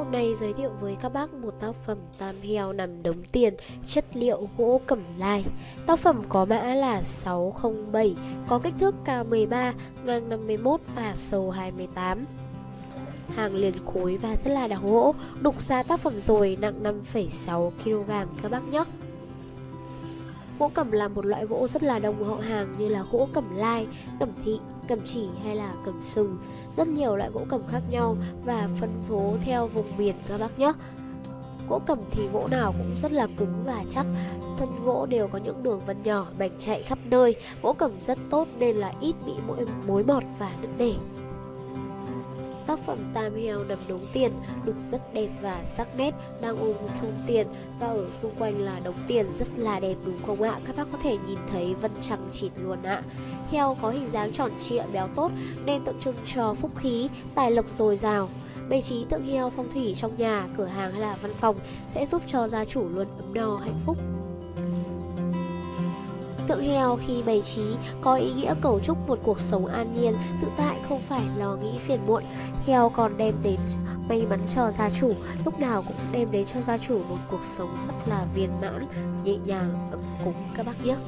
Hôm nay giới thiệu với các bác một tác phẩm tam heo nằm đống tiền, chất liệu gỗ cẩm lai. Tác phẩm có mã là 607, có kích thước cao 13, ngang 51 và sâu 28. Hàng liền khối và rất là đào gỗ, đục ra tác phẩm rồi, nặng 5,6 kg các bác nhé. Gỗ cẩm là một loại gỗ rất là đồng họ hàng như là gỗ cẩm lai, cẩm thị, cẩm chỉ hay là cẩm sừng. Rất nhiều loại gỗ cẩm khác nhau và phân bố theo vùng miền các bác nhé. Gỗ cẩm thì gỗ nào cũng rất là cứng và chắc, thân gỗ đều có những đường vân nhỏ, mảnh chạy khắp nơi. Gỗ cẩm rất tốt nên là ít bị mối mọt và nứt nẻ. Tác phẩm tam heo nằm đống tiền, đục rất đẹp và sắc nét, đang ôm một chùm tiền và ở xung quanh là đống tiền rất là đẹp đúng không ạ? Các bác có thể nhìn thấy vân trắng chịt luôn ạ. Heo có hình dáng tròn trịa béo tốt nên tượng trưng cho phúc khí, tài lộc dồi dào. Bày trí tượng heo phong thủy trong nhà, cửa hàng hay là văn phòng sẽ giúp cho gia chủ luôn ấm no hạnh phúc. Tượng heo khi bày trí có ý nghĩa cầu chúc một cuộc sống an nhiên, tự tại, không phải lo nghĩ phiền muộn. Heo còn đem đến may mắn cho gia chủ, lúc nào cũng đem đến cho gia chủ một cuộc sống rất là viên mãn, nhẹ nhàng, ấm cúng các bác nhé.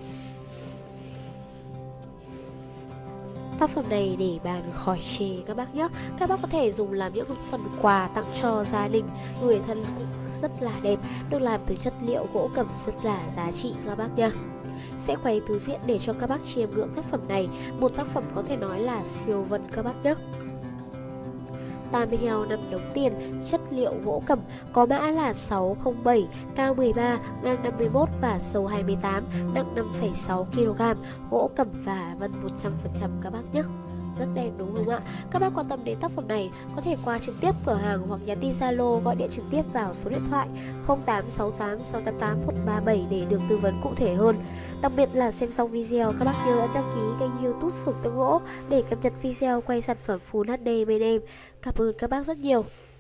Tác phẩm này để bàn khỏi chê các bác nhé. Các bác có thể dùng làm những phần quà tặng cho gia đình, người thân cũng rất là đẹp, được làm từ chất liệu gỗ cẩm rất là giá trị các bác nhé. Sẽ quay từ diện để cho các bác chiêm ngưỡng tác phẩm này, một tác phẩm có thể nói là siêu vân các bác nhé. Tam heo nằm đống tiền, chất liệu gỗ cẩm, có mã là 607, cao 13, ngang 51 và sâu 28, nặng 5,6 kg, gỗ cẩm và vân 100% các bác nhé. Rất đẹp đúng không ạ? Các bác quan tâm đến tác phẩm này có thể qua trực tiếp cửa hàng hoặc nhắn tin Zalo, gọi điện trực tiếp vào số điện thoại 0868 688 137 để được tư vấn cụ thể hơn. Đặc biệt là xem xong video, các bác nhớ ấn đăng ký kênh YouTube Sưởng Tượng Gỗ để cập nhật video quay sản phẩm Full HD bên em. Cảm ơn các bác rất nhiều.